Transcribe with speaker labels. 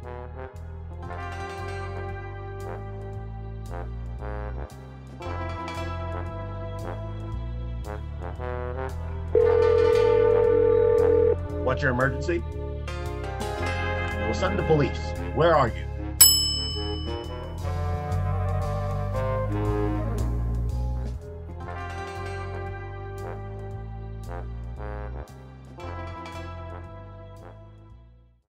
Speaker 1: What's your emergency? We'll send the police. Where are you?